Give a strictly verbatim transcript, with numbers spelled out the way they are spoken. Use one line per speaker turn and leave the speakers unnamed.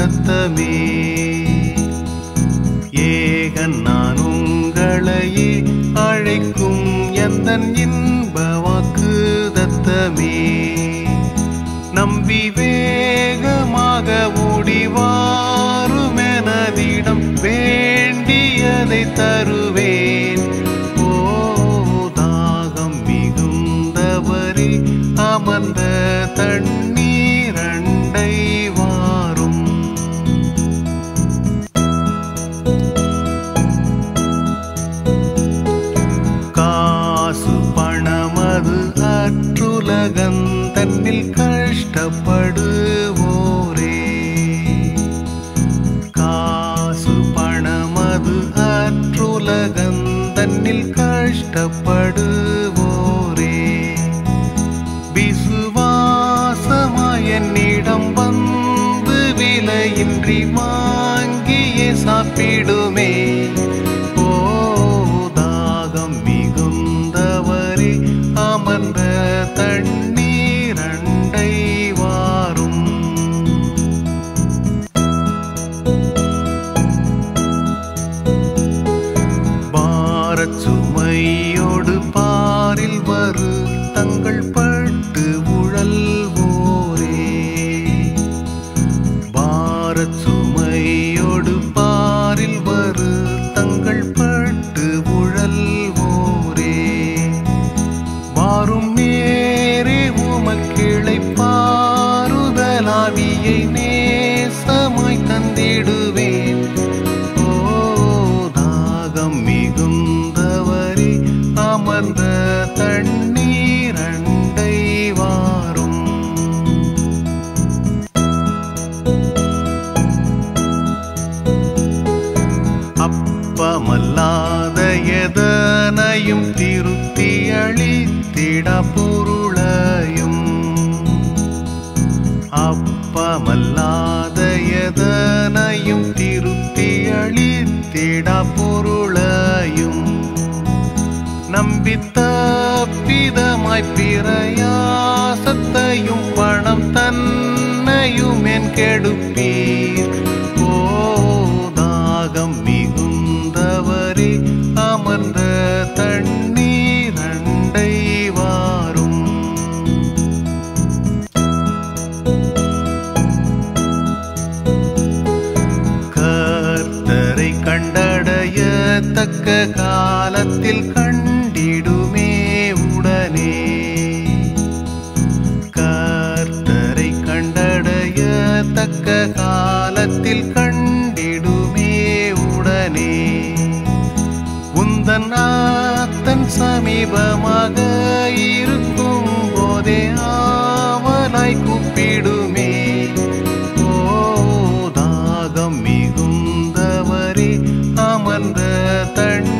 தத்தமே ஏகன் நான் உங்களையே அழைக்கும் எந்தன் இன்ப வாக்கு தத்தமே நம்பி வேகமாக ஓடிவாருமெனதிடம் வேண்டியதை தருவேன் ஓ தாகம் மிகுந்தவரே அமர்ந்த தண்ணீரண்டை வாரும் காசு பணமது அற்றுலகன் தன்னில் கஷ்டப்படுவோரே காசு பணமது அற்றுலகன் தன்னில் கஷ்டப்படுவோரே விசுவாசமாய் என்னிடம் வந்து விலையின்றி வாங்கியே சாப்பிடுமே ஓ தாகம் மிகுந்தவரே அமர்ந்த தண்ணீரண்டை வாரும் பாரச் சுமையோடு பாரில் வரு தங்கள் பட்டு உழல்வோரே பாரச் சுமையோடு பாரில் வரு தங்கள் பட்டு உழல்வோரே வாரும் நேரே உமக்கிளை பாருதலாவியை நேசமாய் தந்திடுவேன் ஓ தாகம் மிகுந்தவரே அமர்ந்த தண்ணீரண்டை வாரும் அப்பமல்லாத எதனையும் திருப்தி அளித்திட பொருளையும் அப்பமல்லாத எதனையும் திருப்தி அளித்திட பொருளையும் நம்பி தப்பிதமாய் பிரயாசத்தையும் பணம் தன்னையும் என் கெடுப்பீர் ஓ தாகம் மிகுந்தவரே அமர்ந்த தண்ணீரண்டை வாரும் கர்த்தரை கண்டடையத்தக்க காலத்தில் கண்டிடுமே உடனே கர்த்தரை கண்டடையத்தக்க காலத்தில் கண்டிடுமே உடனே உந்தன் ஆத்தன் சமீபமாக இருக்கும் போதே ஆவலாய் கூப்பிடுமே ஓ தாகம் மிகுந்தவரே அமர்ந்த தண்ணீர்